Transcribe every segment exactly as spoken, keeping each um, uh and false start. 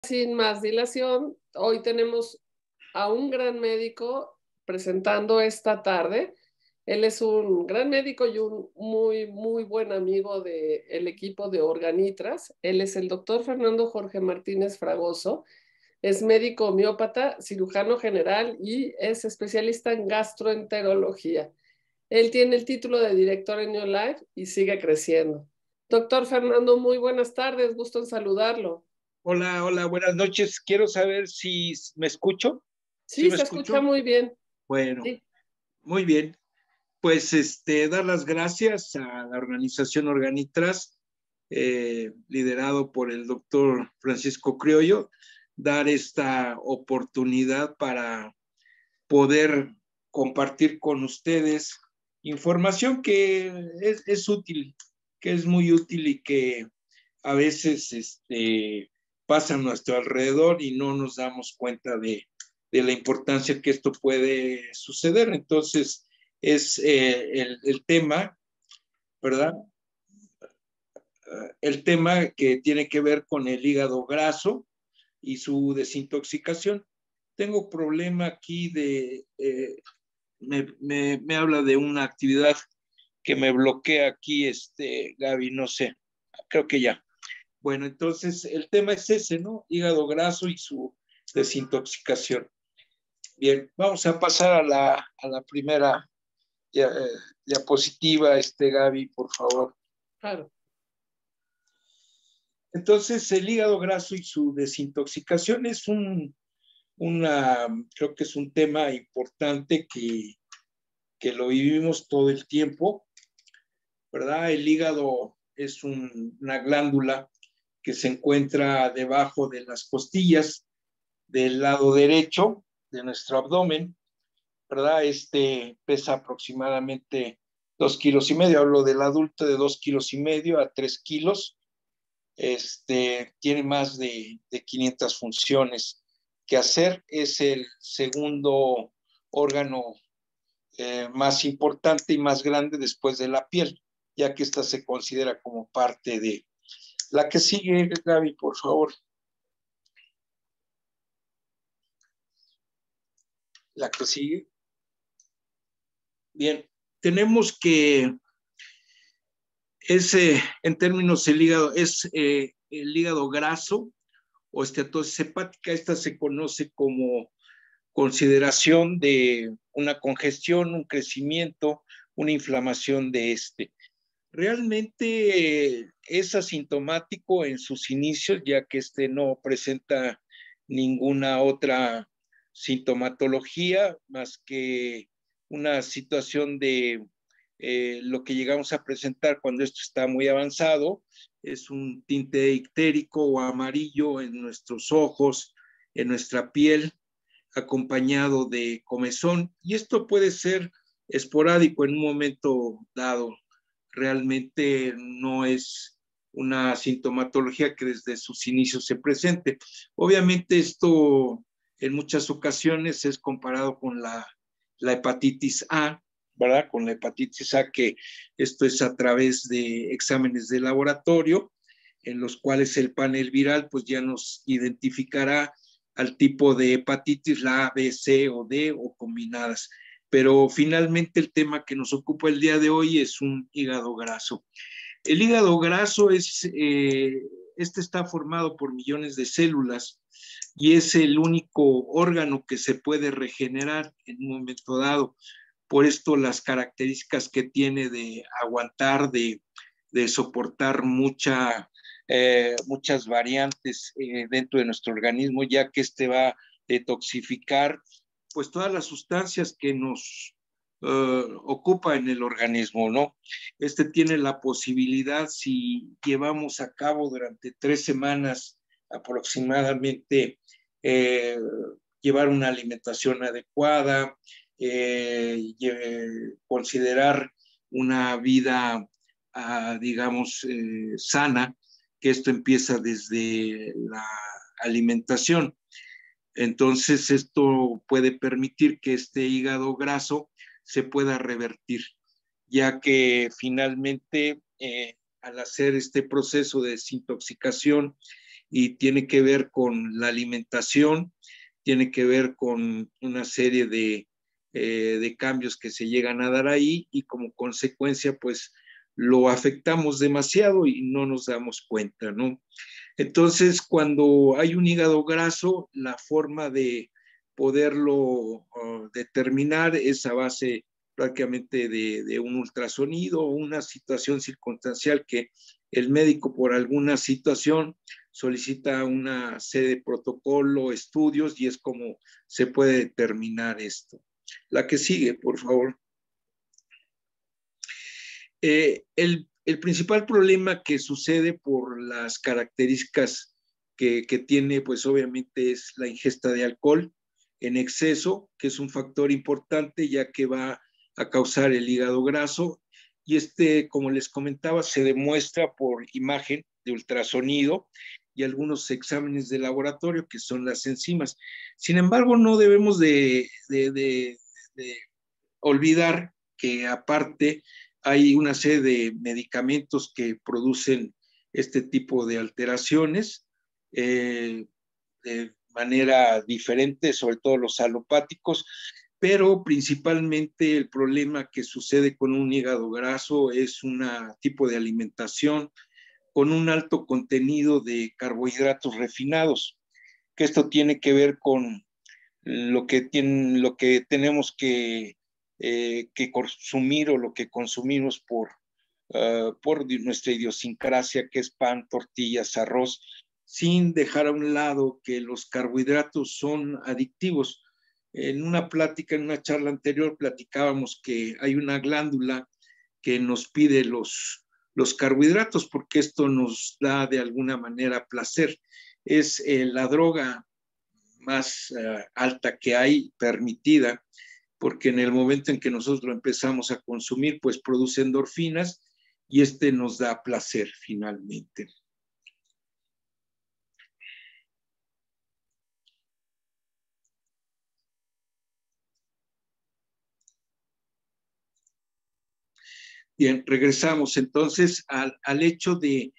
Sin más dilación, hoy tenemos a un gran médico presentando esta tarde. Él es un gran médico y un muy, muy buen amigo del equipo de Organitras. Él es el doctor Fernando Jorge Martínez Fragoso. Es médico homeópata, cirujano general y es especialista en gastroenterología. Él tiene el título de director en Neolife y sigue creciendo. Doctor Fernando, muy buenas tardes, gusto en saludarlo. Hola, hola, buenas noches. Quiero saber si me escucho. ¿Sí Sí, me se escucha escucho? muy bien. Bueno, Sí. muy bien. Pues este, dar las gracias a la organización Organitras, eh, liderado por el doctor Francisco Criollo, dar esta oportunidad para poder compartir con ustedes información que es, es útil, que es muy útil y que a veces este, pasa a nuestro alrededor y no nos damos cuenta de, de la importancia que esto puede suceder. Entonces, es eh, el, el tema, ¿verdad? El tema que tiene que ver con el hígado graso y su desintoxicación. Tengo problema aquí de, eh, me, me, me habla de una actividad que me bloquea aquí, este, Gaby, no sé, creo que ya. Bueno, entonces el tema es ese, ¿no? Hígado graso y su desintoxicación. Bien, vamos a pasar a la, a la primera ya, eh, diapositiva, este, Gaby, por favor. Claro. Entonces, el hígado graso y su desintoxicación es un, una, creo que es un tema importante que, que lo vivimos todo el tiempo, ¿verdad? El hígado es un, una glándula que se encuentra debajo de las costillas del lado derecho de nuestro abdomen, ¿verdad? Este pesa aproximadamente dos kilos y medio, hablo del adulto de dos kilos y medio a tres kilos, este, tiene más de, de quinientas funciones que hacer, es el segundo órgano eh, más importante y más grande después de la piel, ya que esta se considera como parte de la que sigue, Gaby, por favor. La que sigue. Bien, tenemos que ese, en términos del hígado, es eh, el hígado graso o esteatosis hepática. Esta se conoce como consideración de una congestión, un crecimiento, una inflamación de este. Realmente eh, es asintomático en sus inicios, ya que este no presenta ninguna otra sintomatología más que una situación de eh, lo que llegamos a presentar cuando esto está muy avanzado, es un tinte ictérico o amarillo en nuestros ojos, en nuestra piel, acompañado de comezón, y esto puede ser esporádico en un momento dado. Realmente no es una sintomatología que desde sus inicios se presente. Obviamente esto en muchas ocasiones es comparado con la, la hepatitis A, ¿verdad? Con la hepatitis A, que esto es a través de exámenes de laboratorio, en los cuales el panel viral pues ya nos identificará al tipo de hepatitis, la A, B, C o D o combinadas. Pero finalmente el tema que nos ocupa el día de hoy es un hígado graso. El hígado graso es, eh, este está formado por millones de células y es el único órgano que se puede regenerar en un momento dado. Por esto las características que tiene de aguantar, de, de soportar mucha, eh, muchas variantes eh, dentro de nuestro organismo, ya que este va a detoxificar pues todas las sustancias que nos uh, ocupa en el organismo, ¿no? Este tiene la posibilidad, si llevamos a cabo durante tres semanas aproximadamente, eh, llevar una alimentación adecuada, eh, considerar una vida, uh, digamos, eh, sana, que esto empieza desde la alimentación. Entonces, esto puede permitir que este hígado graso se pueda revertir, ya que finalmente, eh, al hacer este proceso de desintoxicación y tiene que ver con la alimentación, tiene que ver con una serie de, eh, de cambios que se llegan a dar ahí y como consecuencia pues lo afectamos demasiado y no nos damos cuenta, ¿no? Entonces, cuando hay un hígado graso, la forma de poderlo uh, determinar es a base prácticamente de, de un ultrasonido o una situación circunstancial que el médico por alguna situación solicita una serie de protocolo, estudios, y es como se puede determinar esto. La que sigue, por favor. Eh, el, el principal problema que sucede por las características que, que tiene, pues obviamente es la ingesta de alcohol en exceso, que es un factor importante ya que va a causar el hígado graso. Y este, como les comentaba, se demuestra por imagen de ultrasonido y algunos exámenes de laboratorio, que son las enzimas. Sin embargo, no debemos de, de, de, de olvidar que aparte hay una serie de medicamentos que producen este tipo de alteraciones eh, de manera diferente, sobre todo los alopáticos, pero principalmente el problema que sucede con un hígado graso es un tipo de alimentación con un alto contenido de carbohidratos refinados, que esto tiene que ver con lo que, tiene, lo que tenemos que, eh, que consumir o lo que consumimos por, uh, por nuestra idiosincrasia, que es pan, tortillas, arroz, sin dejar a un lado que los carbohidratos son adictivos. En una plática, en una charla anterior, platicábamos que hay una glándula que nos pide los, los carbohidratos porque esto nos da de alguna manera placer. Es eh, la droga más uh, alta que hay permitida, porque en el momento en que nosotros lo empezamos a consumir, pues produce endorfinas y este nos da placer finalmente. Bien, regresamos entonces al, al hecho de,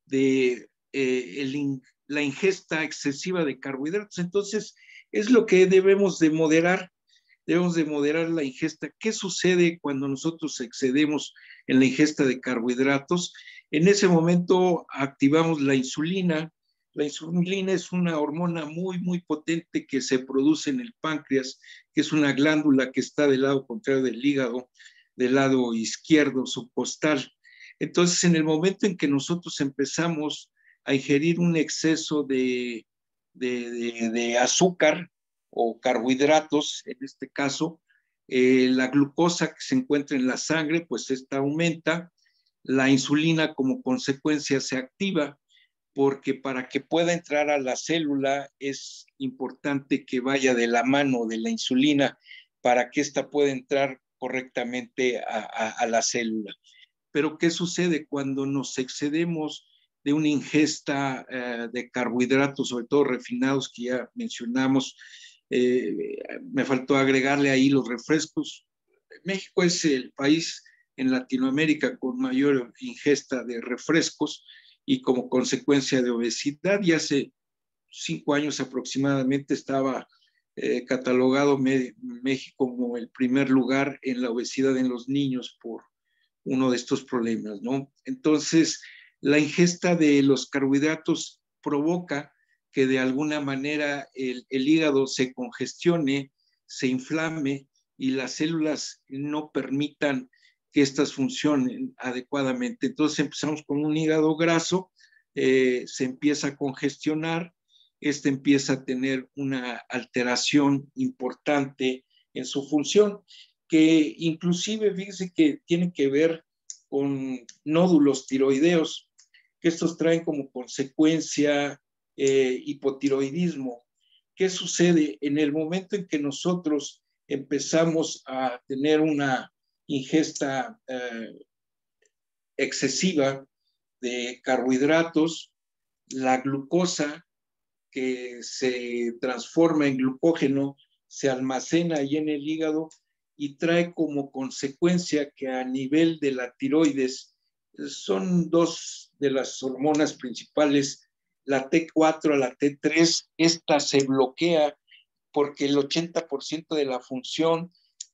de eh, el, la ingesta excesiva de carbohidratos. Entonces, es lo que debemos de moderar. Debemos de moderar la ingesta. ¿Qué sucede cuando nosotros excedemos en la ingesta de carbohidratos? En ese momento activamos la insulina. La insulina es una hormona muy, muy potente que se produce en el páncreas, que es una glándula que está del lado contrario del hígado, del lado izquierdo subcostal. Entonces, en el momento en que nosotros empezamos a ingerir un exceso de, de, de, de azúcar, o carbohidratos, en este caso, eh, la glucosa que se encuentra en la sangre, pues esta aumenta, la insulina como consecuencia se activa, porque para que pueda entrar a la célula es importante que vaya de la mano de la insulina para que ésta pueda entrar correctamente a, a, a la célula. Pero ¿qué sucede cuando nos excedemos de una ingesta eh, de carbohidratos, sobre todo refinados, que ya mencionamos? Eh, me faltó agregarle ahí los refrescos. México es el país en Latinoamérica con mayor ingesta de refrescos y como consecuencia de obesidad. Y hace cinco años aproximadamente estaba eh, catalogado México como el primer lugar en la obesidad en los niños por uno de estos problemas, ¿no? Entonces, la ingesta de los carbohidratos provoca que de alguna manera el, el hígado se congestione, se inflame y las células no permitan que estas funcionen adecuadamente. Entonces empezamos con un hígado graso, eh, se empieza a congestionar, este empieza a tener una alteración importante en su función, que inclusive, fíjense que tiene que ver con nódulos tiroideos, que estos traen como consecuencia eh, hipotiroidismo. ¿Qué sucede? En el momento en que nosotros empezamos a tener una ingesta eh, excesiva de carbohidratos, la glucosa que se transforma en glucógeno se almacena ahí en el hígado y trae como consecuencia que a nivel de la tiroides son dos de las hormonas principales la T cuatro a la T tres, esta se bloquea porque el ochenta por ciento de la función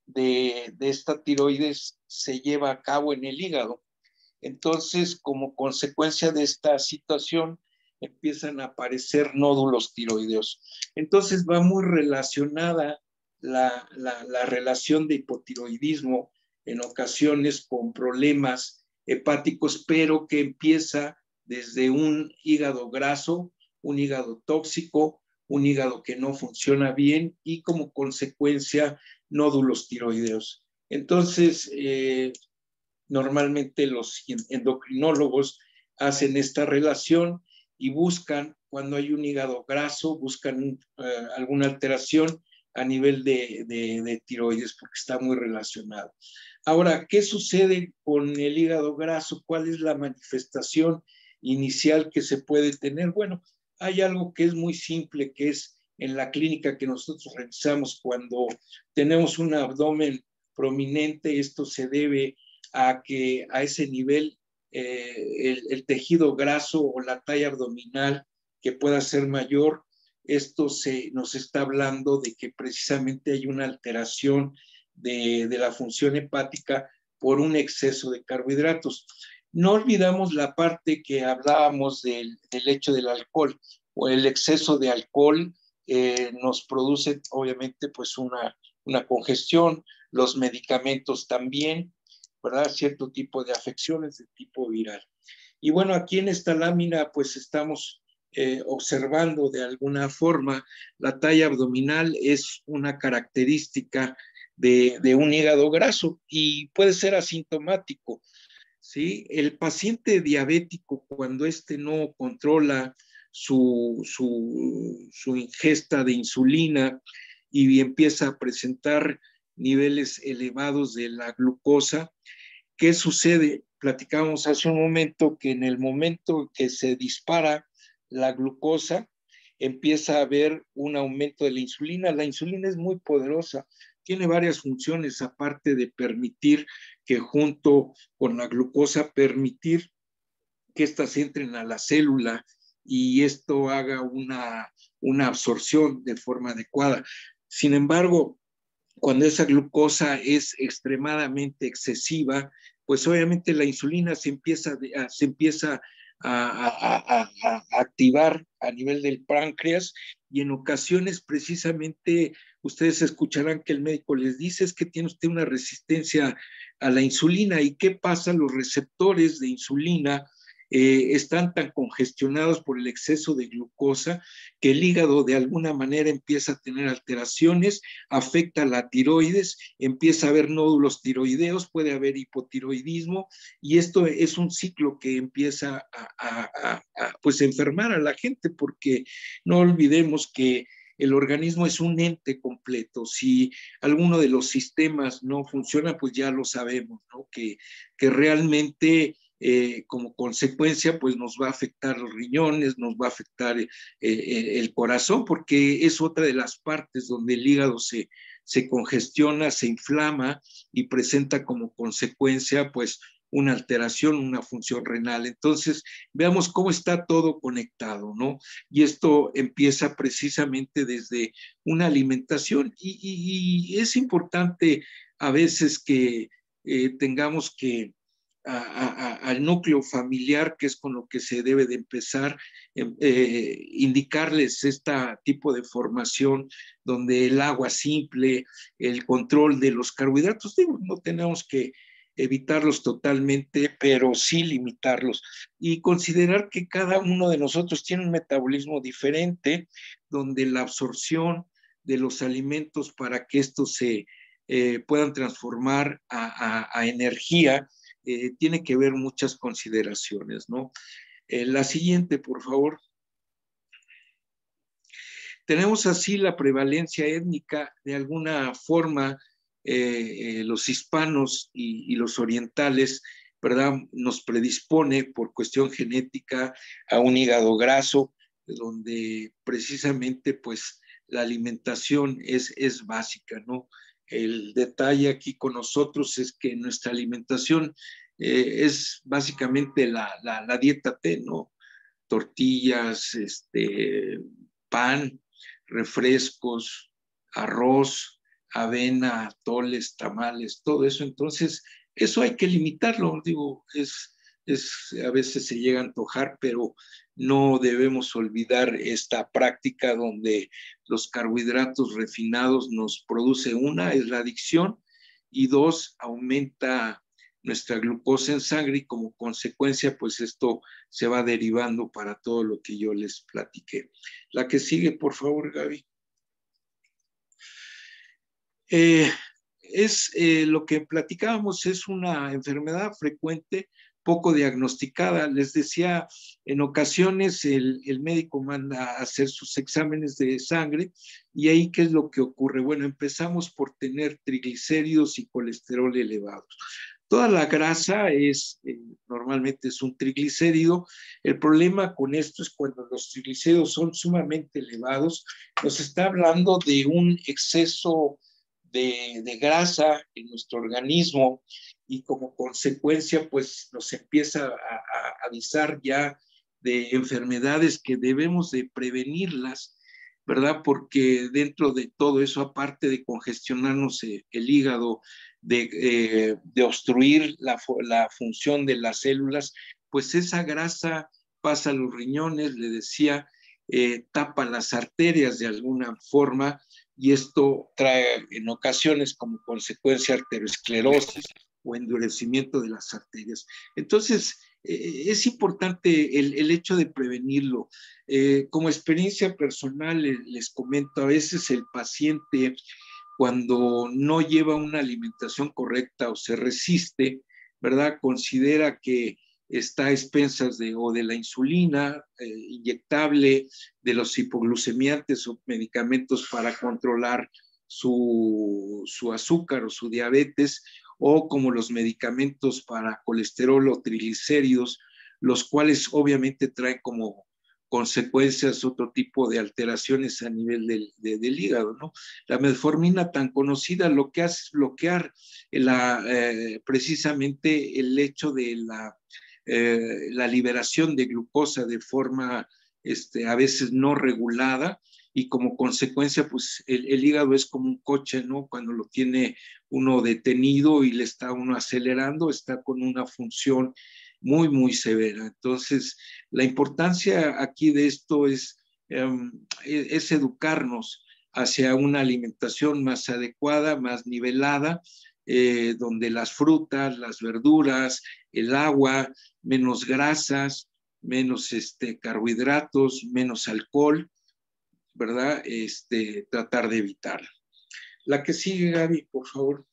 de, de esta tiroides se lleva a cabo en el hígado. Entonces, como consecuencia de esta situación, empiezan a aparecer nódulos tiroideos. Entonces, va muy relacionada la, la, la relación de hipotiroidismo en ocasiones con problemas hepáticos, pero que empieza desde un hígado graso, un hígado tóxico, un hígado que no funciona bien y como consecuencia nódulos tiroideos. Entonces, eh, normalmente los endocrinólogos hacen esta relación y buscan, cuando hay un hígado graso, buscan uh, alguna alteración a nivel de, de, de tiroides porque está muy relacionado. Ahora, ¿qué sucede con el hígado graso? ¿Cuál es la manifestación inicial que se puede tener? Bueno, hay algo que es muy simple, que es en la clínica que nosotros realizamos cuando tenemos un abdomen prominente. Esto se debe a que a ese nivel eh, el, el tejido graso o la talla abdominal que pueda ser mayor, esto se, nos está hablando de que precisamente hay una alteración de, de la función hepática por un exceso de carbohidratos. No olvidamos la parte que hablábamos del, del hecho del alcohol, o el exceso de alcohol eh, nos produce obviamente pues una, una congestión, los medicamentos también, ¿verdad? Cierto tipo de afecciones de tipo viral. Y bueno, aquí en esta lámina pues estamos eh, observando de alguna forma la talla abdominal es una característica de, de un hígado graso y puede ser asintomático, ¿sí? El paciente diabético, cuando éste no controla su, su, su ingesta de insulina y empieza a presentar niveles elevados de la glucosa, ¿qué sucede? Platicábamos hace un momento que en el momento que se dispara la glucosa, empieza a haber un aumento de la insulina. La insulina es muy poderosa, tiene varias funciones, aparte de permitir que junto con la glucosa, permitir que éstas entren a la célula y esto haga una, una absorción de forma adecuada. Sin embargo, cuando esa glucosa es extremadamente excesiva, pues obviamente la insulina se empieza, a, se empieza a, a, a, a activar a nivel del páncreas y en ocasiones precisamente ustedes escucharán que el médico les dice es que tiene usted una resistencia a la insulina. ¿Y qué pasa? Los receptores de insulina eh, están tan congestionados por el exceso de glucosa que el hígado de alguna manera empieza a tener alteraciones, afecta a la tiroides, empieza a haber nódulos tiroideos, puede haber hipotiroidismo y esto es un ciclo que empieza a, a, a, a pues enfermar a la gente, porque no olvidemos que el organismo es un ente completo. Si alguno de los sistemas no funciona, pues ya lo sabemos, ¿no? Que, que realmente eh, como consecuencia, pues nos va a afectar los riñones, nos va a afectar eh, eh, el corazón, porque es otra de las partes donde el hígado se, se congestiona, se inflama y presenta como consecuencia, pues, una alteración, una función renal. Entonces, veamos cómo está todo conectado, ¿no? Y esto empieza precisamente desde una alimentación y, y, y es importante a veces que eh, tengamos que a, a, al núcleo familiar, que es con lo que se debe de empezar, eh, indicarles este tipo de formación donde el agua simple, el control de los carbohidratos, digo, no tenemos que evitarlos totalmente, pero sí limitarlos y considerar que cada uno de nosotros tiene un metabolismo diferente, donde la absorción de los alimentos para que estos se eh, puedan transformar a, a, a energía, eh, tiene que ver muchas consideraciones, ¿no? Eh, la siguiente, por favor. Tenemos así la prevalencia étnica, de alguna forma, eh, eh, los hispanos y, y los orientales, ¿verdad? Nos predispone por cuestión genética a un hígado graso, donde precisamente, pues, la alimentación es, es básica, ¿no? El detalle aquí con nosotros es que nuestra alimentación eh, es básicamente la, la, la dieta T, ¿no? tortillas, este, pan, refrescos, arroz, avena, atoles, tamales, todo eso. Entonces, eso hay que limitarlo, digo, es, es, a veces se llega a antojar, pero no debemos olvidar esta práctica donde los carbohidratos refinados nos produce, una, es la adicción, y dos, aumenta nuestra glucosa en sangre y como consecuencia, pues esto se va derivando para todo lo que yo les platiqué. La que sigue, por favor, Gaby. Eh, es eh, lo que platicábamos, es una enfermedad frecuente, poco diagnosticada. Les decía, en ocasiones el, el médico manda a hacer sus exámenes de sangre y ahí, ¿qué es lo que ocurre? Bueno, empezamos por tener triglicéridos y colesterol elevados. Toda la grasa es, eh, normalmente es un triglicérido. El problema con esto es cuando los triglicéridos son sumamente elevados, nos está hablando de un exceso de, de grasa en nuestro organismo y como consecuencia pues nos empieza a, a avisar ya de enfermedades que debemos de prevenirlas, ¿verdad? Porque dentro de todo eso, aparte de congestionarnos el, el hígado, de, eh, de obstruir la, la función de las células, pues esa grasa pasa a los riñones, le decía, eh, tapa las arterias de alguna forma, y esto trae en ocasiones como consecuencia arteriosclerosis o endurecimiento de las arterias. Entonces, eh, es importante el, el hecho de prevenirlo. Eh, como experiencia personal, les, les comento, a veces el paciente, cuando no lleva una alimentación correcta o se resiste, ¿verdad? Considera que está a expensas de, o de la insulina eh, inyectable, de los hipoglucemiantes o medicamentos para controlar su, su azúcar o su diabetes, o como los medicamentos para colesterol o triglicéridos, los cuales obviamente traen como consecuencias otro tipo de alteraciones a nivel del, de, del hígado, ¿no? La metformina tan conocida lo que hace es bloquear la, eh, precisamente el hecho de la Eh, la liberación de glucosa de forma este, a veces no regulada, y como consecuencia pues el, el hígado es como un coche, ¿no? Cuando lo tiene uno detenido y le está uno acelerando, está con una función muy, muy severa. Entonces, la importancia aquí de esto es, um, es educarnos hacia una alimentación más adecuada, más nivelada, eh, donde las frutas, las verduras, el agua, menos grasas, menos este, carbohidratos, menos alcohol, ¿verdad? Este, tratar de evitarla. La que sigue, Gaby, por favor.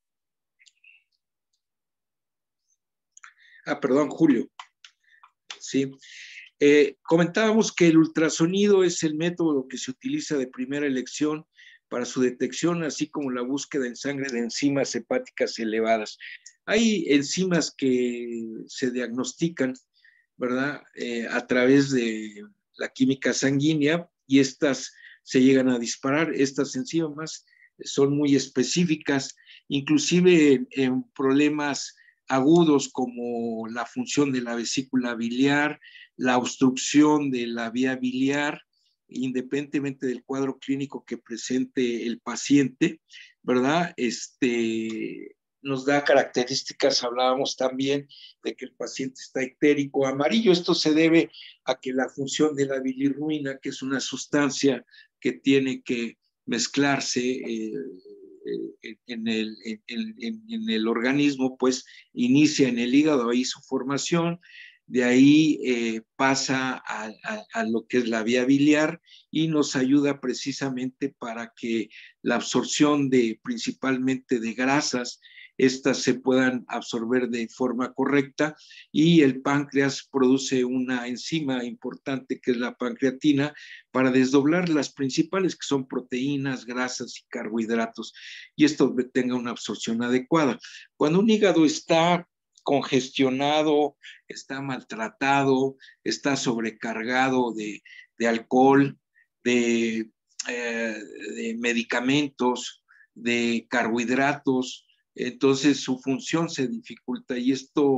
Ah, perdón, Julio. Sí. Eh, comentábamos que el ultrasonido es el método que se utiliza de primera elección para su detección, así como la búsqueda en sangre de enzimas hepáticas elevadas. Hay enzimas que se diagnostican, ¿verdad? Eh, a través de la química sanguínea, y estas se llegan a disparar. Estas enzimas son muy específicas, inclusive en, en problemas agudos como la función de la vesícula biliar, la obstrucción de la vía biliar, independientemente del cuadro clínico que presente el paciente, ¿verdad? Este, nos da características, hablábamos también de que el paciente está ictérico amarillo. Esto se debe a que la función de la bilirruina, que es una sustancia que tiene que mezclarse eh, en, el, en, en, en el organismo, pues inicia en el hígado ahí su formación. De ahí eh, pasa a, a, a lo que es la vía biliar y nos ayuda precisamente para que la absorción de principalmente de grasas, estas se puedan absorber de forma correcta, y el páncreas produce una enzima importante que es la pancreatina para desdoblar las principales, que son proteínas, grasas y carbohidratos, y esto tenga una absorción adecuada. Cuando un hígado está congestionado, está maltratado, está sobrecargado de, de alcohol, de, eh, de medicamentos, de carbohidratos, entonces su función se dificulta, y esto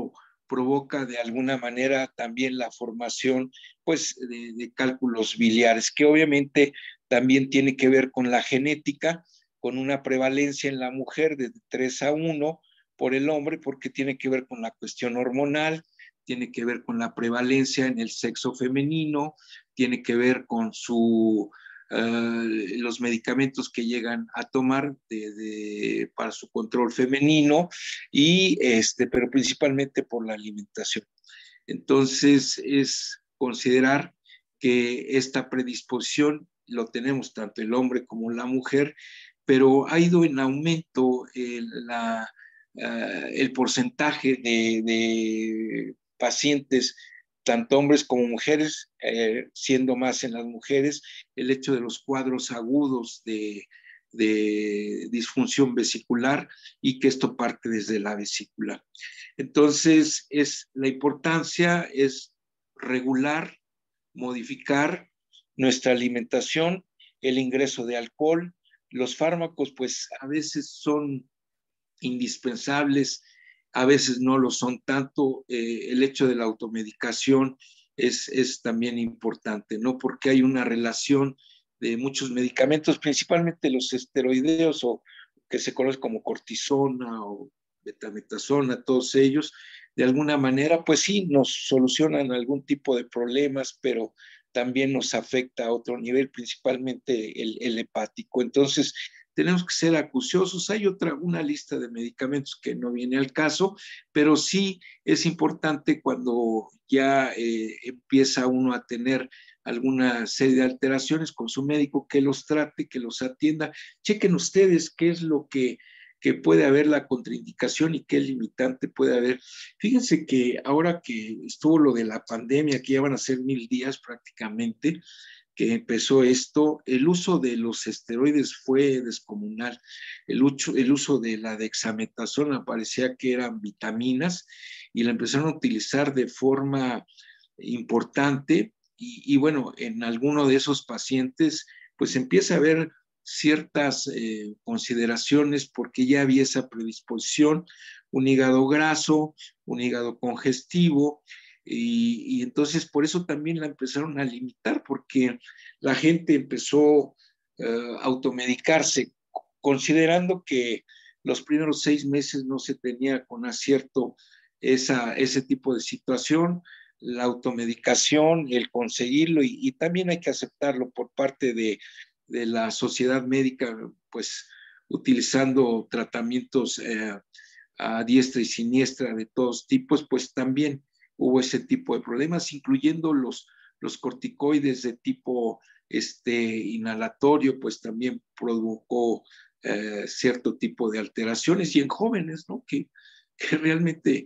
provoca de alguna manera también la formación pues, de, de cálculos biliares, que obviamente también tiene que ver con la genética, con una prevalencia en la mujer de tres a uno por el hombre, porque tiene que ver con la cuestión hormonal, tiene que ver con la prevalencia en el sexo femenino, tiene que ver con su, uh, los medicamentos que llegan a tomar de, de, para su control femenino, y este, pero principalmente por la alimentación. Entonces, es considerar que esta predisposición lo tenemos tanto el hombre como la mujer, pero ha ido en aumento el, la, uh, el porcentaje de, de pacientes, tanto hombres como mujeres, eh, siendo más en las mujeres, el hecho de los cuadros agudos de, de disfunción vesicular, y que esto parte desde la vesícula. Entonces, es, la importancia es regular, modificar nuestra alimentación, el ingreso de alcohol. Los fármacos, pues a veces son indispensables, a veces no lo son tanto. Eh, el hecho de la automedicación es, es también importante, ¿no? Porque hay una relación de muchos medicamentos, principalmente los esteroideos, o que se conoce como cortisona o betametasona, todos ellos, de alguna manera, pues sí, nos solucionan algún tipo de problemas, pero también nos afecta a otro nivel, principalmente el, el hepático. Entonces, tenemos que ser acuciosos. Hay otra, una lista de medicamentos que no viene al caso, pero sí es importante cuando ya eh, empieza uno a tener alguna serie de alteraciones con su médico, que los trate, que los atienda. Chequen ustedes qué es lo que, que puede haber la contraindicación y qué limitante puede haber. Fíjense que ahora que estuvo lo de la pandemia, que ya van a ser mil días prácticamente, que empezó esto, el uso de los esteroides fue descomunal. El uso, el uso de la dexametasona parecía que eran vitaminas, y la empezaron a utilizar de forma importante, y, y bueno, en alguno de esos pacientes pues empieza a haber ciertas eh, consideraciones, porque ya había esa predisposición, un hígado graso, un hígado congestivo. Y, y entonces por eso también la empezaron a limitar, porque la gente empezó uh, a automedicarse, considerando que los primeros seis meses no se tenía con acierto esa, ese tipo de situación, la automedicación, el conseguirlo, y, y también hay que aceptarlo por parte de, de la sociedad médica, pues utilizando tratamientos eh, a diestra y siniestra de todos tipos, pues también hubo ese tipo de problemas, incluyendo los, los corticoides de tipo este, inhalatorio, pues también provocó eh, cierto tipo de alteraciones, y en jóvenes, ¿no? Que, que realmente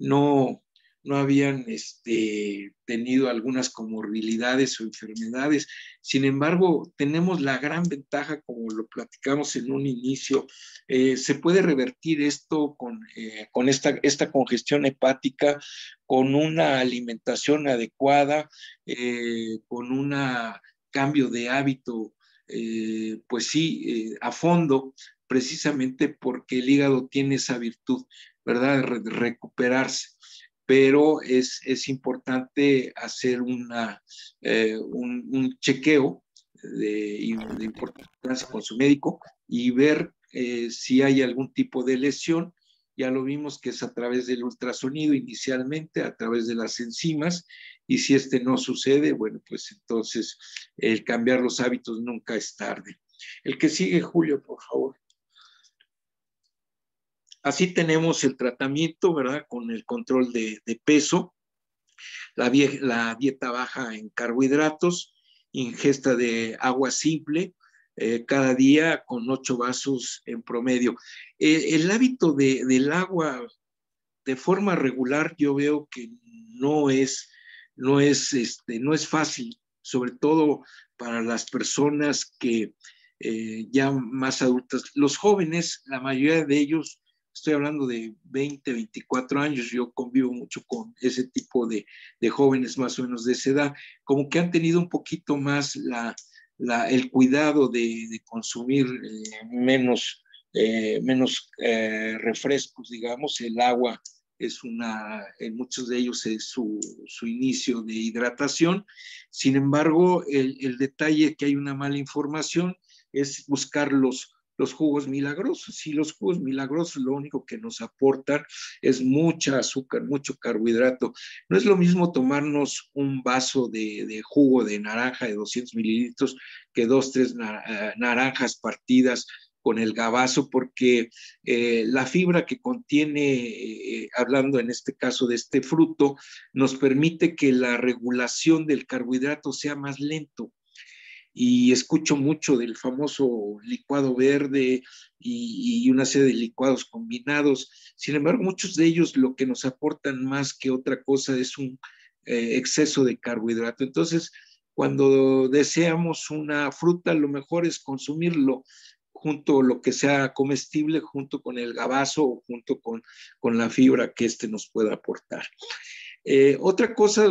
no, no habían este, tenido algunas comorbilidades o enfermedades. Sin embargo, tenemos la gran ventaja, como lo platicamos en un inicio, eh, se puede revertir esto con, eh, con esta, esta congestión hepática, con una alimentación adecuada, eh, con un cambio de hábito, eh, pues sí, eh, a fondo, precisamente porque el hígado tiene esa virtud, ¿verdad?, de recuperarse. Pero es, es importante hacer una, eh, un, un chequeo de, de importancia con su médico, y ver eh, si hay algún tipo de lesión. Ya lo vimos que es a través del ultrasonido inicialmente, a través de las enzimas, y si este no sucede, bueno, pues entonces el cambiar los hábitos nunca es tarde. El que sigue, Julio, por favor. Así tenemos el tratamiento, ¿verdad?, con el control de, de peso, la, la dieta baja en carbohidratos, ingesta de agua simple, eh, cada día con ocho vasos en promedio. Eh, el hábito de, del agua de forma regular, yo veo que no es, no es, este, no es fácil, sobre todo para las personas que eh, ya más adultas. Los jóvenes, la mayoría de ellos, estoy hablando de veinte, veinticuatro años, yo convivo mucho con ese tipo de, de jóvenes más o menos de esa edad, como que han tenido un poquito más la, la, el cuidado de, de consumir eh, menos, eh, menos eh, refrescos, digamos, el agua es una, en muchos de ellos es su, su inicio de hidratación. Sin embargo, el, el detalle que hay una mala información es buscar los, los jugos milagrosos. Y los jugos milagrosos lo único que nos aportan es mucha azúcar, mucho carbohidrato. No es lo mismo tomarnos un vaso de, de jugo de naranja de doscientos mililitros que dos, tres nar naranjas partidas con el gabazo, porque eh, la fibra que contiene, eh, hablando en este caso de este fruto, nos permite que la regulación del carbohidrato sea más lento. Y escucho mucho del famoso licuado verde y, y una serie de licuados combinados. Sin embargo, muchos de ellos lo que nos aportan más que otra cosa es un eh, exceso de carbohidrato. Entonces, cuando deseamos una fruta, lo mejor es consumirlo junto lo que sea comestible, junto con el gabazo o junto con, con la fibra que este nos pueda aportar. Eh, otra cosa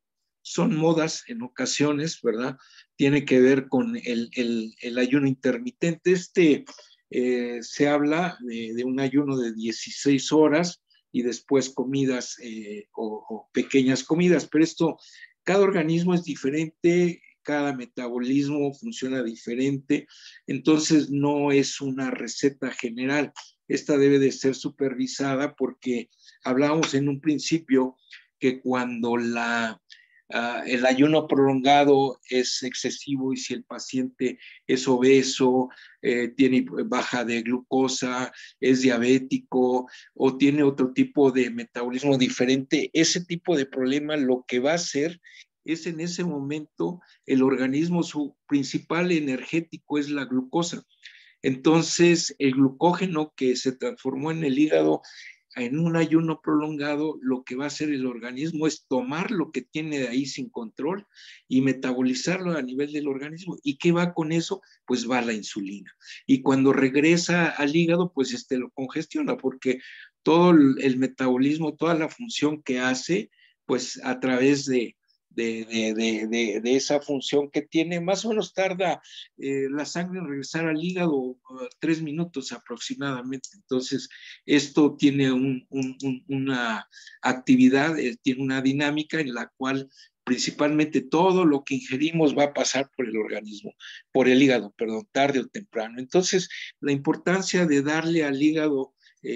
son modas en ocasiones, ¿verdad? Tiene que ver con el, el, el ayuno intermitente. Este eh, se habla de, de un ayuno de dieciséis horas y después comidas eh, o, o pequeñas comidas, pero esto, cada organismo es diferente, cada metabolismo funciona diferente, entonces no es una receta general. Esta debe de ser supervisada porque hablábamos en un principio que cuando la, uh, el ayuno prolongado es excesivo y si el paciente es obeso, eh, tiene baja de glucosa, es diabético o tiene otro tipo de metabolismo diferente, ese tipo de problema lo que va a hacer es en ese momento el organismo, su principal energético es la glucosa. Entonces, el glucógeno que se transformó en el hígado en un ayuno prolongado, lo que va a hacer el organismo es tomar lo que tiene de ahí sin control y metabolizarlo a nivel del organismo. ¿Y qué va con eso? Pues va la insulina. Y cuando regresa al hígado, pues este lo congestiona, porque todo el metabolismo, toda la función que hace, pues a través de, de, de, de, de, de esa función que tiene, más o menos tarda eh, la sangre en regresar al hígado uh, tres minutos aproximadamente. Entonces, esto tiene un, un, un, una actividad, eh, tiene una dinámica en la cual principalmente todo lo que ingerimos va a pasar por el organismo, por el hígado, perdón, tarde o temprano. Entonces, la importancia de darle al hígado,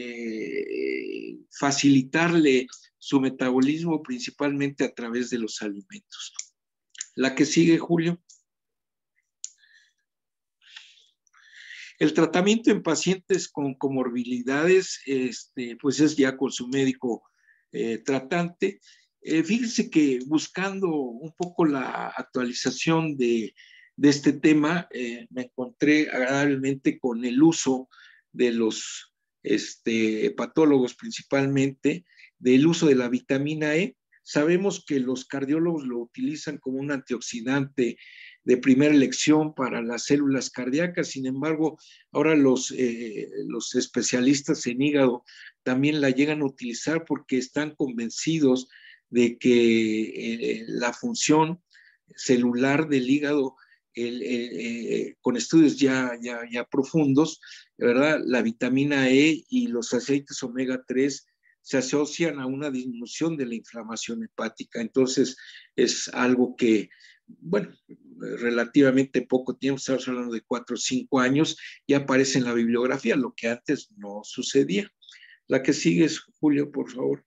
eh, facilitarle su metabolismo principalmente a través de los alimentos. La que sigue, Julio. El tratamiento en pacientes con comorbilidades, este, pues es ya con su médico eh, tratante. Eh, fíjense que buscando un poco la actualización de, de este tema, eh, me encontré agradablemente con el uso de los este, hepatólogos principalmente, del uso de la vitamina E. Sabemos que los cardiólogos lo utilizan como un antioxidante de primera elección para las células cardíacas. Sin embargo, ahora los, eh, los especialistas en hígado también la llegan a utilizar porque están convencidos de que eh, la función celular del hígado, el, eh, con estudios ya, ya, ya profundos, ¿verdad? La vitamina E y los aceites omega tres se asocian a una disminución de la inflamación hepática. Entonces, es algo que, bueno, relativamente poco tiempo, estamos hablando de cuatro o cinco años, ya aparece en la bibliografía, lo que antes no sucedía. La que sigue es, Julio, por favor.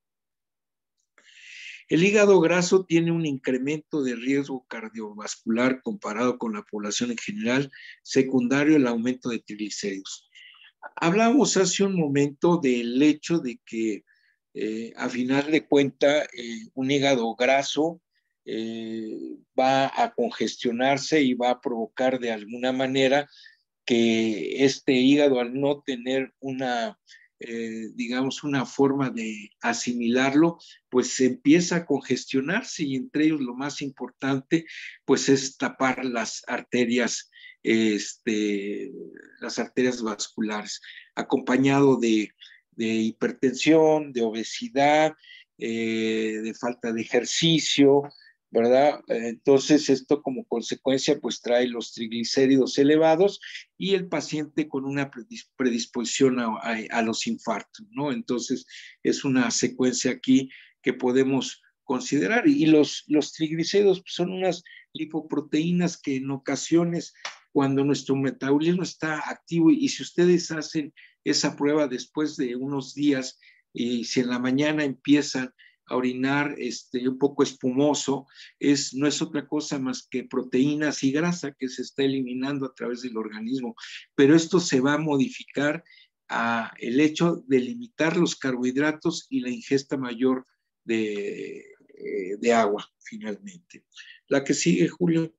El hígado graso tiene un incremento de riesgo cardiovascular comparado con la población en general, secundario al aumento de triglicéridos. Hablamos hace un momento del hecho de que, eh, a final de cuentas, eh, un hígado graso eh, va a congestionarse y va a provocar de alguna manera que este hígado, al no tener una, eh, digamos, una forma de asimilarlo, pues se empieza a congestionarse y entre ellos lo más importante, pues es tapar las arterias, este, las arterias vasculares, acompañado de, de hipertensión, de obesidad, eh, de falta de ejercicio, ¿verdad? Entonces esto como consecuencia pues trae los triglicéridos elevados y el paciente con una predisposición a, a, a los infartos, ¿no? Entonces es una secuencia aquí que podemos considerar. Y los, los triglicéridos son unas lipoproteínas que en ocasiones cuando nuestro metabolismo está activo, y si ustedes hacen esa prueba después de unos días y si en la mañana empiezan a orinar este, un poco espumoso, es, no es otra cosa más que proteínas y grasa que se está eliminando a través del organismo. Pero esto se va a modificar a el hecho de limitar los carbohidratos y la ingesta mayor de, de agua, finalmente. La que sigue, Julio.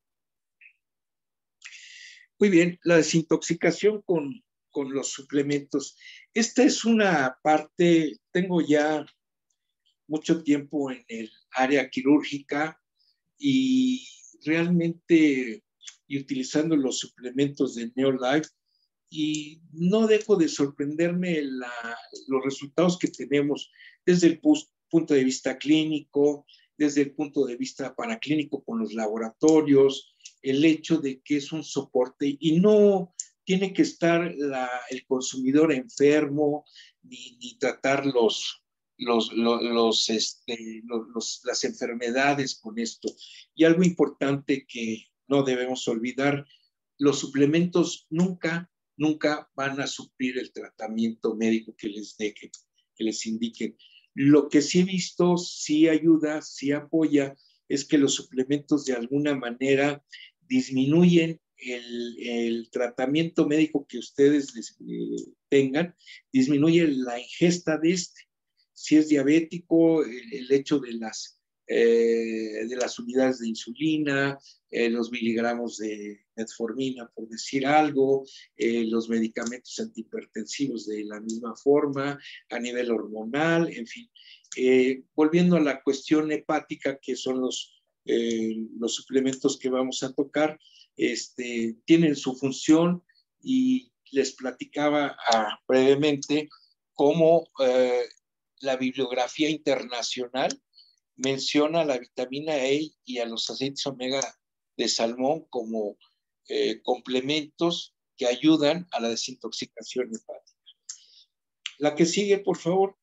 Muy bien, la desintoxicación con, con los suplementos. Esta es una parte, tengo ya mucho tiempo en el área quirúrgica y realmente y utilizando los suplementos de Neolife, y no dejo de sorprenderme la, los resultados que tenemos desde el punto de vista clínico, desde el punto de vista paraclínico con los laboratorios, el hecho de que es un soporte y no tiene que estar la, el consumidor enfermo ni, ni tratar los, los, los, los, este, los, los, las enfermedades con esto. Y algo importante que no debemos olvidar, los suplementos nunca, nunca van a suplir el tratamiento médico que les dejen, que les indiquen. Lo que sí he visto, sí ayuda, sí apoya, es que los suplementos de alguna manera disminuyen el, el tratamiento médico que ustedes les, eh, tengan, disminuye la ingesta de este. Si es diabético, el, el hecho de las, eh, de las unidades de insulina, eh, los miligramos de metformina, por decir algo, eh, los medicamentos antihipertensivos de la misma forma, a nivel hormonal, en fin. Eh, volviendo a la cuestión hepática, que son los, eh, los suplementos que vamos a tocar, este, tienen su función y les platicaba ah, brevemente cómo eh, la bibliografía internacional menciona la vitamina E y a los aceites omega de salmón como eh, complementos que ayudan a la desintoxicación hepática. La que sigue, por favor.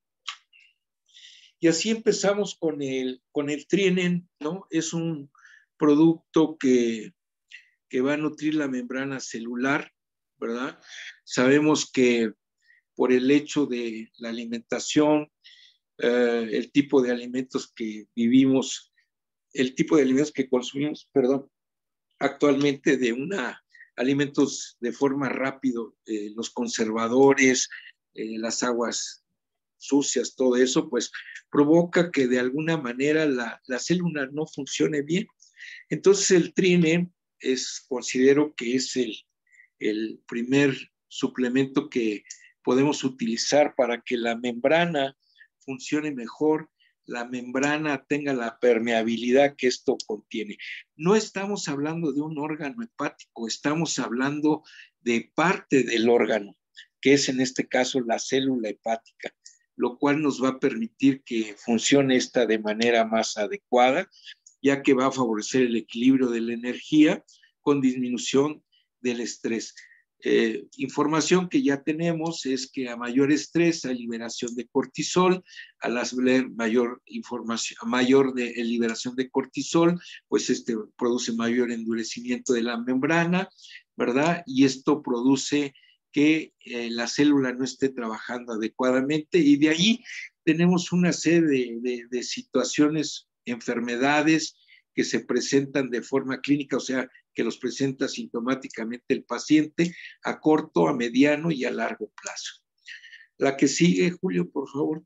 Y así empezamos con el, con el Trienen, ¿no? Es un producto que, que va a nutrir la membrana celular, ¿verdad? Sabemos que por el hecho de la alimentación, eh, el tipo de alimentos que vivimos, el tipo de alimentos que consumimos, perdón, actualmente de una alimentos de forma rápido, eh, los conservadores, eh, las aguas sucias, todo eso, pues provoca que de alguna manera la, la célula no funcione bien. Entonces el Trine es, considero que es el, el primer suplemento que podemos utilizar para que la membrana funcione mejor, la membrana tenga la permeabilidad que esto contiene. No estamos hablando de un órgano hepático, estamos hablando de parte del órgano, que es en este caso la célula hepática, lo cual nos va a permitir que funcione esta de manera más adecuada, ya que va a favorecer el equilibrio de la energía con disminución del estrés. Eh, información que ya tenemos es que a mayor estrés hay liberación de cortisol, a la mayor información, a mayor de, eh, liberación de cortisol, pues este produce mayor endurecimiento de la membrana, ¿verdad? Y esto produce que eh, la célula no esté trabajando adecuadamente, y de ahí tenemos una serie de, de, de situaciones, enfermedades que se presentan de forma clínica, o sea, que los presenta sintomáticamente el paciente a corto, a mediano y a largo plazo. La que sigue, Julio, por favor.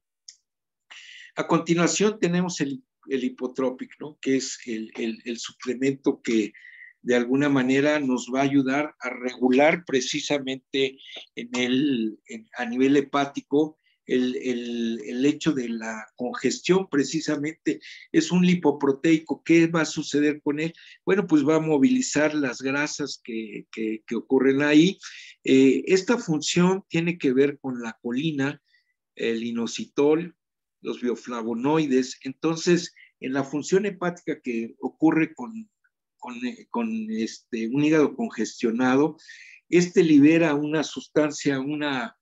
A continuación tenemos el, el Hipotropic, ¿no? Que es el, el, el suplemento que de alguna manera nos va a ayudar a regular precisamente en el, en, a nivel hepático el, el, el hecho de la congestión. Precisamente es un lipoproteico. ¿Qué va a suceder con él? Bueno, pues va a movilizar las grasas que, que, que ocurren ahí. Eh, esta función tiene que ver con la colina, el inositol, los bioflavonoides. Entonces, en la función hepática que ocurre con, con, con este, un hígado congestionado, este libera una sustancia, una,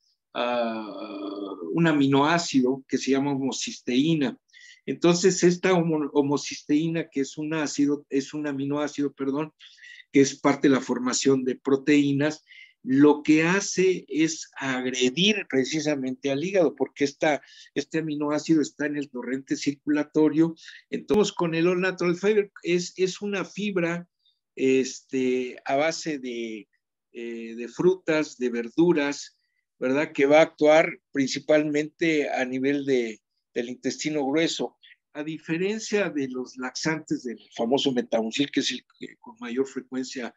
uh, un aminoácido que se llama homocisteína. Entonces, esta homo, homocisteína, que es un ácido, es un aminoácido, perdón, que es parte de la formación de proteínas, lo que hace es agredir precisamente al hígado, porque esta, este aminoácido está en el torrente circulatorio. Entonces, con el All Natural Fiber es, es una fibra este, a base de, eh, de frutas, de verduras, ¿verdad? Que va a actuar principalmente a nivel de, del intestino grueso. A diferencia de los laxantes del famoso Metamucil, que es el que con mayor frecuencia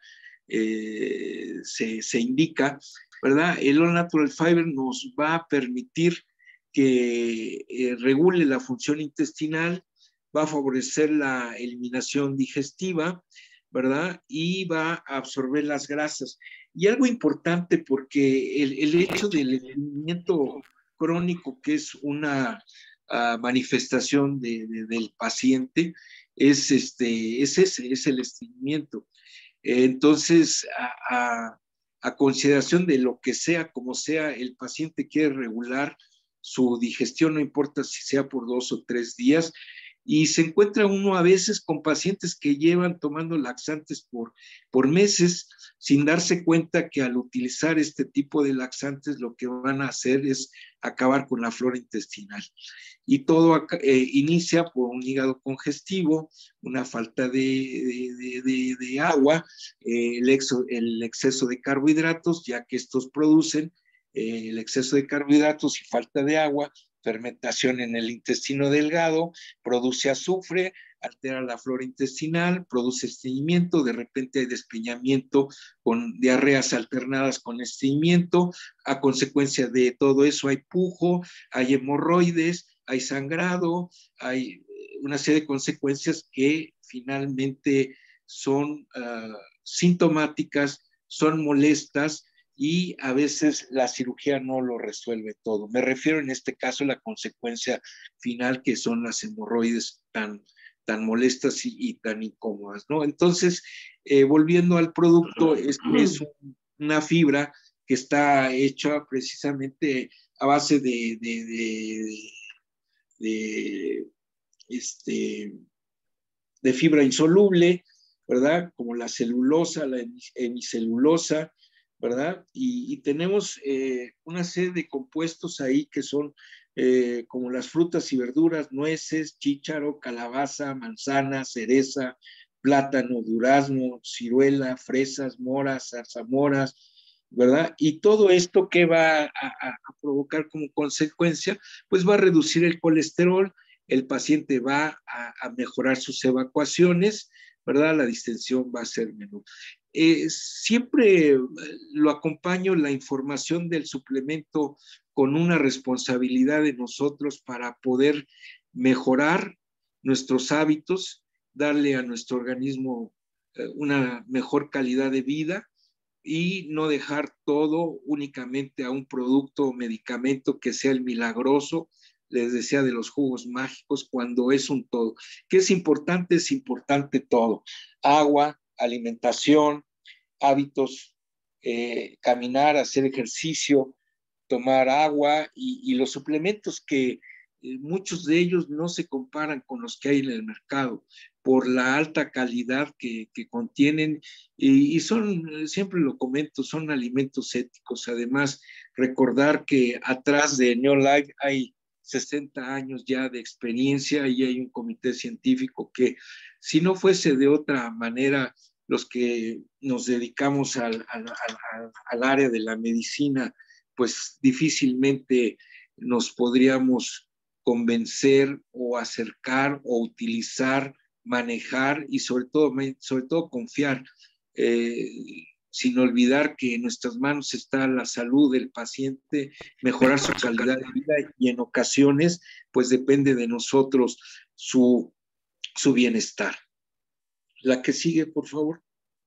eh, se, se indica, ¿verdad? El All Natural Fiber nos va a permitir que eh, regule la función intestinal, va a favorecer la eliminación digestiva, ¿verdad? Y va a absorber las grasas. Y algo importante, porque el, el hecho del estreñimiento crónico, que es una uh, manifestación de, de, del paciente, es, este, es ese, es el estreñimiento. Entonces, a, a, a consideración de lo que sea, como sea, el paciente quiere regular su digestión, no importa si sea por dos o tres días, y se encuentra uno a veces con pacientes que llevan tomando laxantes por, por meses sin darse cuenta que al utilizar este tipo de laxantes lo que van a hacer es acabar con la flora intestinal. Y todo eh, inicia por un hígado congestivo, una falta de, de, de, de agua, eh, el, exo, el exceso de carbohidratos, ya que estos producen eh, el exceso de carbohidratos y falta de agua, fermentación en el intestino delgado, produce azufre, altera la flora intestinal, produce estreñimiento, de repente hay despeñamiento con diarreas alternadas con estreñimiento, a consecuencia de todo eso hay pujo, hay hemorroides, hay sangrado, hay una serie de consecuencias que finalmente son uh, sintomáticas, son molestas, y a veces la cirugía no lo resuelve todo. Me refiero en este caso a la consecuencia final, que son las hemorroides tan, tan molestas y, y tan incómodas, ¿no? Entonces, eh, volviendo al producto, es, es un, una fibra que está hecha precisamente a base de, de, de, de, este, de fibra insoluble, ¿verdad? Como la celulosa, la hemicelulosa, ¿verdad? Y, y tenemos eh, una serie de compuestos ahí que son eh, como las frutas y verduras, nueces, chícharo, calabaza, manzana, cereza, plátano, durazno, ciruela, fresas, moras, zarzamoras, ¿verdad? Y todo esto que va a, a, a provocar como consecuencia, pues va a reducir el colesterol, el paciente va a, a mejorar sus evacuaciones, ¿verdad? La distensión va a ser menor. Eh, siempre lo acompaño la información del suplemento con una responsabilidad de nosotros para poder mejorar nuestros hábitos, darle a nuestro organismo eh, una mejor calidad de vida y no dejar todo únicamente a un producto o medicamento que sea el milagroso, les decía, de los jugos mágicos, cuando es un todo. ¿Qué es importante? Es importante todo. Agua, alimentación, hábitos, eh, caminar, hacer ejercicio, tomar agua y, y los suplementos que eh, muchos de ellos no se comparan con los que hay en el mercado por la alta calidad que, que contienen y, y son, siempre lo comento, son alimentos éticos. Además, recordar que atrás de Neolife hay sesenta años ya de experiencia y hay un comité científico que, si no fuese de otra manera, los que nos dedicamos al, al, al, al área de la medicina, pues difícilmente nos podríamos convencer o acercar o utilizar, manejar y sobre todo, sobre todo confiar, eh, sin olvidar que en nuestras manos está la salud del paciente, mejorar su calidad de vida y en ocasiones pues depende de nosotros su, su bienestar. La que sigue, por favor.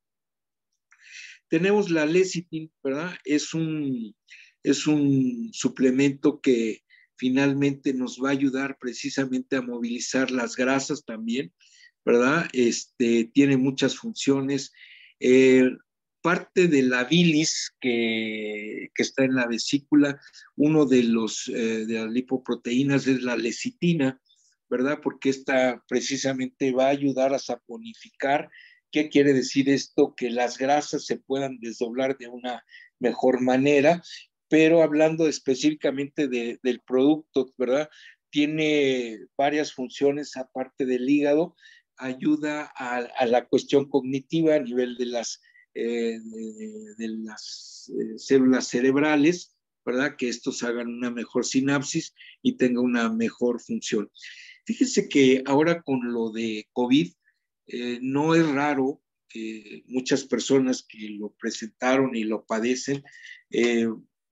Tenemos la lecitin, ¿verdad? Es un, es un suplemento que finalmente nos va a ayudar precisamente a movilizar las grasas también, ¿verdad? Este, tiene muchas funciones. Eh, parte de la bilis que, que está en la vesícula, uno de los eh, de las lipoproteínas es la lecitina, ¿verdad? Porque esta precisamente va a ayudar a saponificar. ¿Qué quiere decir esto? Que las grasas se puedan desdoblar de una mejor manera, pero hablando específicamente de, del producto, ¿verdad? Tiene varias funciones aparte del hígado, ayuda a, a la cuestión cognitiva a nivel de las, eh, de, de las eh, células cerebrales, ¿verdad? Que estos hagan una mejor sinapsis y tenga una mejor función. Fíjense que ahora con lo de COVID, eh, no es raro que muchas personas que lo presentaron y lo padecen, eh,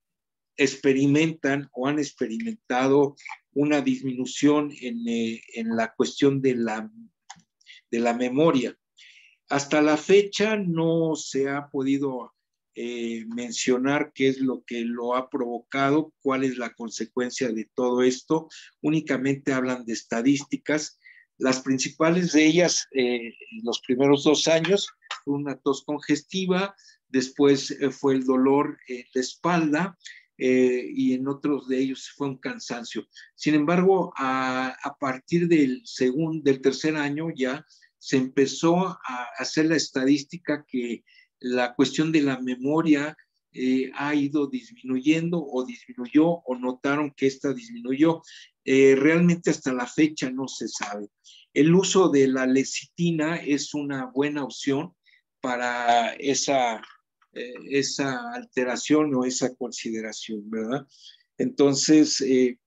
experimentan o han experimentado una disminución en, eh, en la cuestión de la, de la memoria. Hasta la fecha no se ha podido eh, mencionar qué es lo que lo ha provocado, cuál es la consecuencia de todo esto. Únicamente hablan de estadísticas. Las principales de ellas, eh, los primeros dos años, fue una tos congestiva, después eh, fue el dolor en la espalda, eh, y en otros de ellos fue un cansancio. Sin embargo, a, a partir del, segundo, del tercer año ya se empezó a hacer la estadística que la cuestión de la memoria eh, ha ido disminuyendo o disminuyó o notaron que esta disminuyó. Eh, realmente hasta la fecha no se sabe. El uso de la lecitina es una buena opción para esa, eh, esa alteración o esa consideración, ¿verdad? Entonces, eh,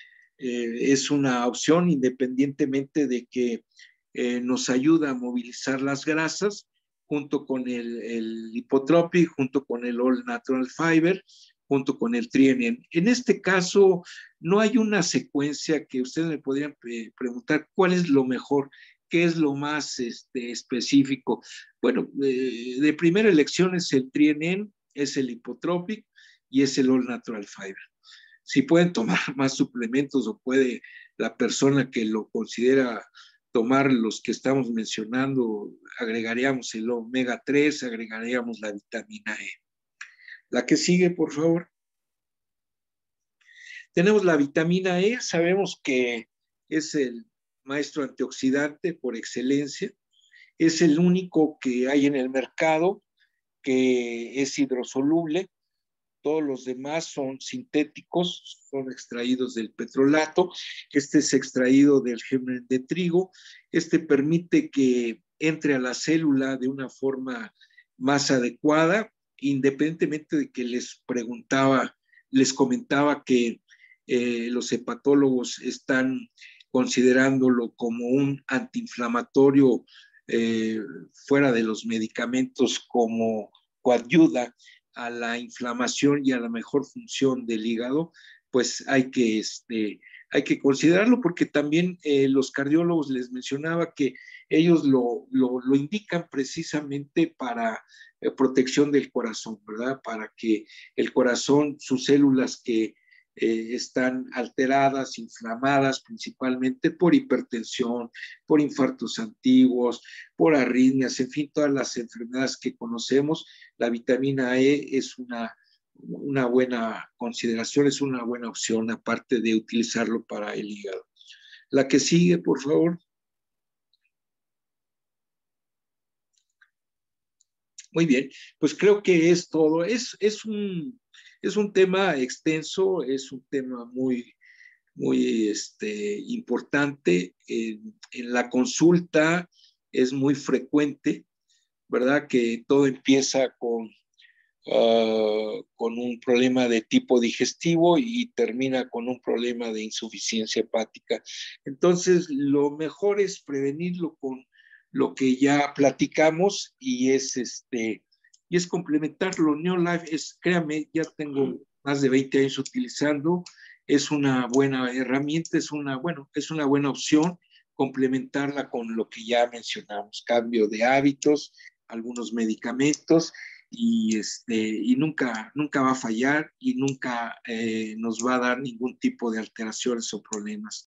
eh, es una opción independientemente de que eh, nos ayuda a movilizar las grasas junto con el, el Lipotropic, junto con el All Natural Fiber, junto con el Trienen. En este caso, no hay una secuencia que ustedes me podrían pre preguntar cuál es lo mejor, qué es lo más este, específico. Bueno, eh, de primera elección es el Trienen, es el Lipotropic y es el All Natural Fiber. Si pueden tomar más suplementos o puede la persona que lo considera tomar los que estamos mencionando, agregaríamos el omega tres, agregaríamos la vitamina E. La que sigue, por favor. Tenemos la vitamina E, sabemos que es el maestro antioxidante por excelencia, es el único que hay en el mercado que es hidrosoluble. Todos los demás son sintéticos, son extraídos del petrolato. Este es extraído del germen de trigo. Este permite que entre a la célula de una forma más adecuada, independientemente de que les preguntaba, les comentaba que eh, los hepatólogos están considerándolo como un antiinflamatorio eh, fuera de los medicamentos, como coadyuda a la inflamación y a la mejor función del hígado, pues hay que, este, hay que considerarlo, porque también eh, los cardiólogos les mencionaba que ellos lo, lo, lo indican precisamente para eh, protección del corazón, ¿verdad? Para que el corazón, sus células que eh, están alteradas, inflamadas principalmente por hipertensión, por infartos antiguos, por arritmias, en fin, todas las enfermedades que conocemos, la vitamina E es una, una buena consideración, es una buena opción, aparte de utilizarlo para el hígado. La que sigue, por favor. Muy bien, pues creo que es todo. Es, es, un, es un tema extenso, es un tema muy, muy este, importante. En, en la consulta es muy frecuente, ¿verdad? Que todo empieza con Uh, con un problema de tipo digestivo y termina con un problema de insuficiencia hepática. Entonces, lo mejor es prevenirlo con lo que ya platicamos y es este y es complementarlo. Neolife es, créame, ya tengo más de veinte años utilizando, es una buena herramienta, es una, bueno, es una buena opción complementarla con lo que ya mencionamos, cambio de hábitos, algunos medicamentos, y, este, y nunca, nunca va a fallar y nunca eh, nos va a dar ningún tipo de alteraciones o problemas.